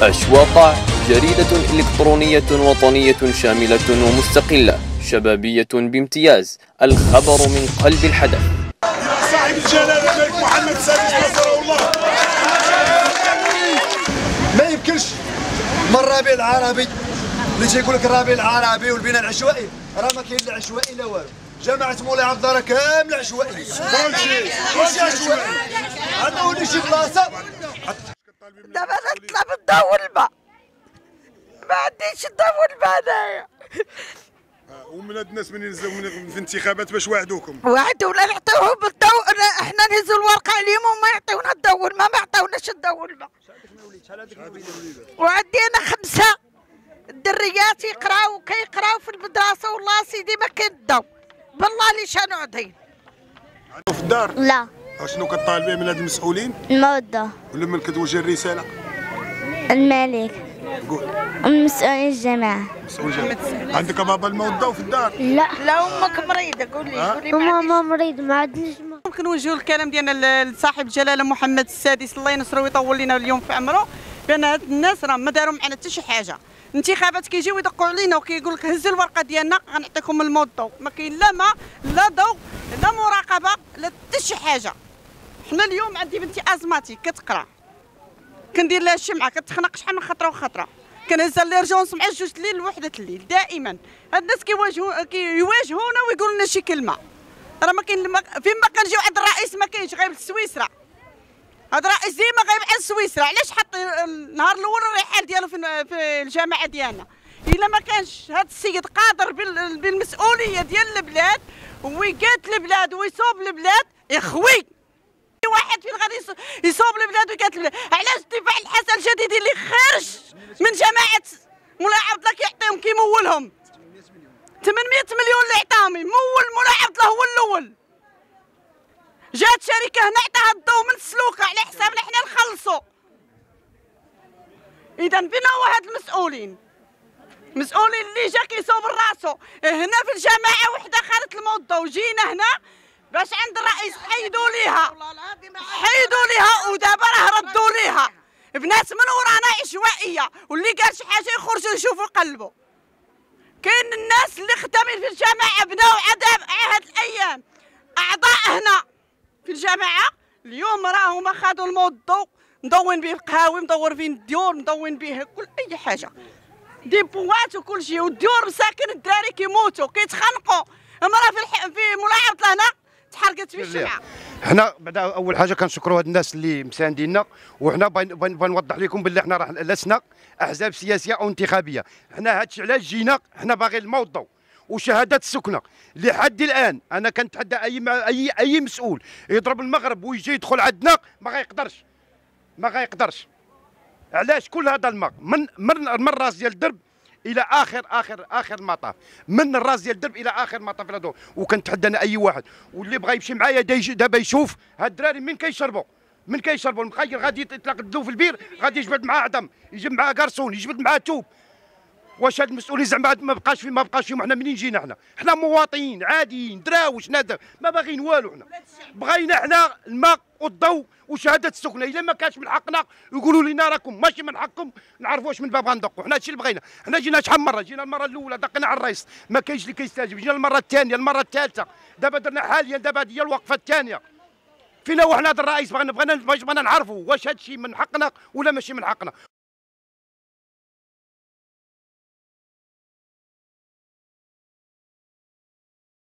أشواق، جريدة إلكترونية وطنية شاملة ومستقلة شبابية بامتياز، الخبر من قلب الحدث. صاحب الجلالة الملك محمد السادس نصره الله. ما يمكنش من الربيع العربي اللي تيقول لك الربيع العربي والبناء العشوائي، راه ما كاين لا عشوائي لا والو. جامعة مولاي عبد الله راه كامله عشوائيه. كلشي عشوائي. عندنا شي بلاصه دابا انا نطلب الضوء والماء، ما عنديش الضوء والماء انايا. ومن هاد الناس من ينزلوا في الانتخابات باش وعدوكم وعدونا نعطيوهم الضوء، احنا نهزوا الورقه عليهم وما يعطيونا الضوء والماء، ما عطاوناش الضوء والماء. وعندي انا 5 دريات يقراو في المدرسه، والله سيدي ما كاين الضوء، بالله اللي شانو عاطين. في الدار؟ لا. شنو كطالبيه من هاد المسؤولين؟ المودة. ولمن كتوجه الرساله؟ الملك. قول. المسؤولين الجماعة. عندك بابا الموظف في الدار؟ لا امك مريضه، قولي ماما مريض ما عندناش. ممكن نوجهوا الكلام ديالنا لصاحب الجلاله محمد السادس الله ينصرو ويطول لنا اليوم في عمره، بان هاد الناس راه ما داروا معنا حتى شي حاجه. الانتخابات كيجيو يدقوا علينا وكيقول لك هزوا الورقه ديالنا غنعطيكم الماء والضوء، ما كاين لا ماء لا ضوء لا مراقبه لا حتى شي حاجه. حنا اليوم عندي بنتي ازماتيك كتقرا، كندير لها الشمعه كتخنق شحال من خطره وخطره، كنهزها ليرجونس مع 2 الليل لوحده الليل دائما. هاد الناس كيواجهونا ويقولوا لنا شي كلمه، راه ما كاين فين ما كنجيو عند الرئيس ما كاينش، غايب لسويسرا. هاد الرئيس ديما غايب على سويسرا، علاش حط النهار الاول الرحال ديالو في الجامعه ديالنا؟ الا ما كانش هاد السيد قادر بالمسؤوليه ديال البلاد ويقاد البلاد ويصوب البلاد يا خوي، واحد فين غادي يصوب البلاد ويقاد البلاد؟ علاش الدفاع الحسن الجديد اللي خرج من جماعه مولاي عبد الله كيعطيهم كيمولهم 800 مليون اللي عطاهم، مول مولاي عبد الله هو الاول. جات شركه هنا عطاها الضوء من السلوكه على حسابنا حنا نخلصوا. اذا فين هو هاد المسؤولين؟ المسؤولين اللي جا كيصوب راسو هنا في الجماعه وحده خالت الموضه، وجينا هنا باش عند الرئيس حيدوا ليها ودابا راه ردوا ليها بناس من ورانا عشوائيه، واللي قال شي حاجه يخرجوا يشوفوا يقلبوا. كاين الناس اللي خدامين في الجماعه بناو عهد الايام اعضاء هنا في الجماعه، اليوم راهم اخذوا الماء والضوء مدون به القهاوي، مدور فيه الديور، مدون به كل اي حاجه، ديبوات وكل شيء، والديور مساكن الدراري كيموتوا كيتخنقوا. امراه في مولاي عبد الله هنا تحرقت في الشمعه. حنا بعدا اول حاجه كنشكروا هاد الناس اللي مسانديننا، وحنا بنوضح لكم باللي حنا راه لسنا احزاب سياسيه او انتخابيه. حنا هادشي علاش جينا، حنا باغيين الماء والضوء وشهادات السكنه. لحد الان انا كنتحدى اي مسؤول يضرب المغرب ويجي يدخل عندنا ما غيقدرش. علاش؟ كل هذا الماء من الراس ديال الدرب الى اخر المطاف، من الراس ديال الدرب الى اخر المطاف هذا. وكنتحدى انا اي واحد واللي بغى يمشي معايا دابا يشوف هاد الدراري من كيشربوا المخير غادي يطلق الدلو في البير، غادي يجبد معاه عظم، يجيب معاه كرسون، يجبد معاه توب. واش هاد المسؤولين زعما ما بقاش فيهم؟ حنا منين جينا؟ حنا مواطنين عاديين دراوش نادر، ما باغيين والو. حنا بغينا حنا الماء والضوء وشهاده السكنه. الا ما كانش من حقنا يقولوا لنا راكم ماشي من حقكم، نعرفوا واش من باب غندقوا. حنا هادشي اللي بغينا. حنا جينا شحال من مره، جينا المره الاولى دقينا على الرئيس ما كاينش اللي كيستجيب، جينا المره الثانيه المره الثالثه، دابا درنا حاليا دابا هي الوقفه الثانيه. فينا وحنا هذا الرئيس بغينا نعرفوا واش هادشي من حقنا ولا ماشي من حقنا.